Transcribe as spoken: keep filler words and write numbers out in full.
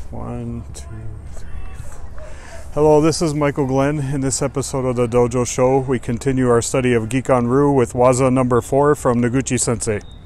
One, two, three, four. Hello, this is Michael Glenn. In this episode of the Dojo Show, we continue our study of Gikan Ryū with waza number four from Noguchi Sensei.